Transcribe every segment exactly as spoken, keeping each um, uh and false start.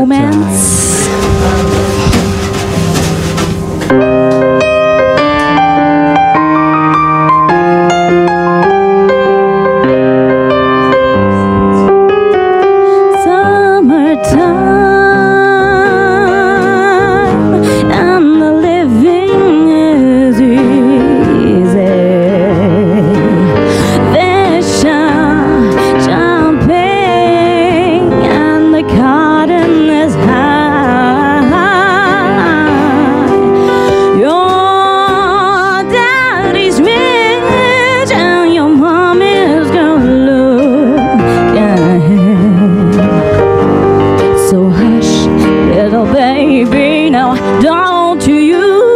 romance. Baby, now don't you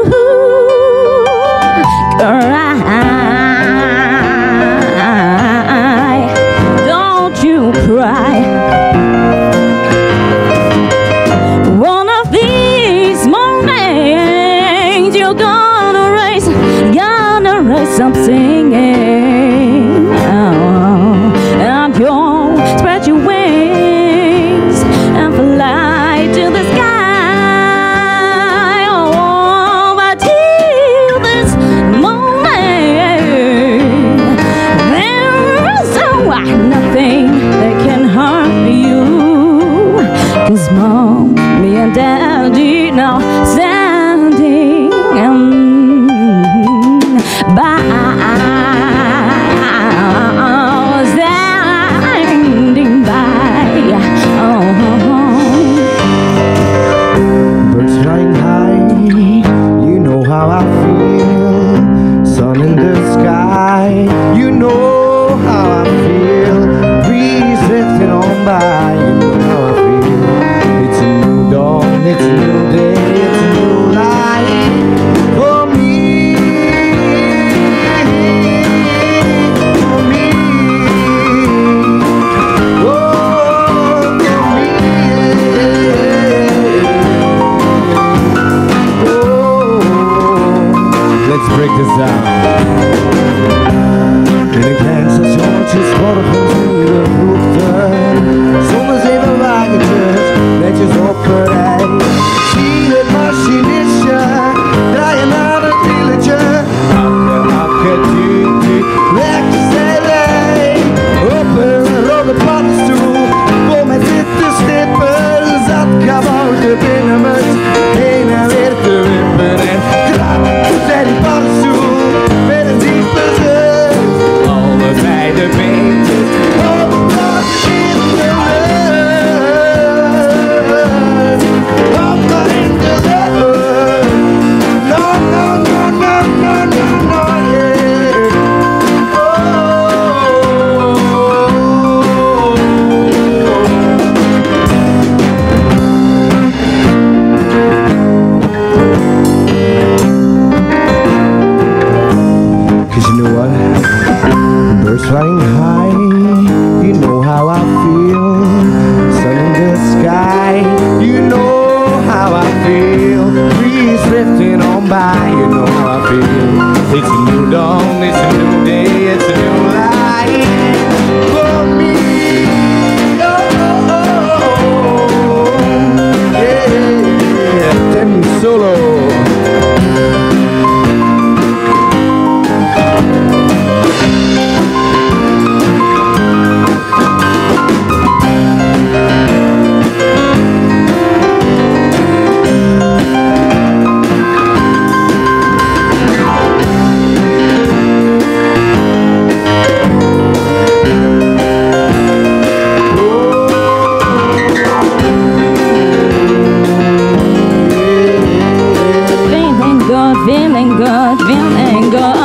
cry, don't you cry. One of these mornings you're gonna raise, gonna raise something, oh, and you'll spread your wings and fly to the sky. Cause mommy and daddy now standing um, by, standing by. Oh. Birds flying high, you know how I feel. Sun in the sky, you know how I feel. Breeze drifting on by, you know how I feel. It's a new dawn, it's a new day, it's a new life for me, for me, oh, for me, oh. Let's break this down. In een klein stationnetje, 's morgens in de vroegte, zonder zeven wagentjes, netjes op een rij. Zie het machinistje, draaien aan het wieltje. Akke, akke, tuut, tuut, weg de snelheid. Op een rode paddenstoel, vol met witte stippen. Zat kabouter binnen met heen en weer te wippen. En krap, zei die paddenstoel, met een diepe zucht. Allebei de beentjes, op dat in de lucht. Op dat in de lucht. No, no, no, no, no, no, no, yeah. Oh, cause you know what? Birds flying high, you know how I feel. Sun in the sky, you know how I feel. Breeze drifting on by, you know how I feel. It's a new dawn, it's a new day, it's a new life for me. Oh, oh, oh, oh. Yeah, Tim Solo. Feeling good, feeling good.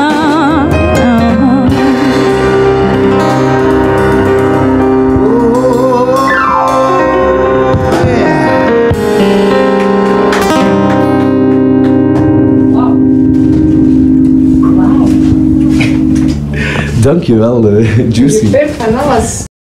Dankjewel, uh, Juicy. Super van alles.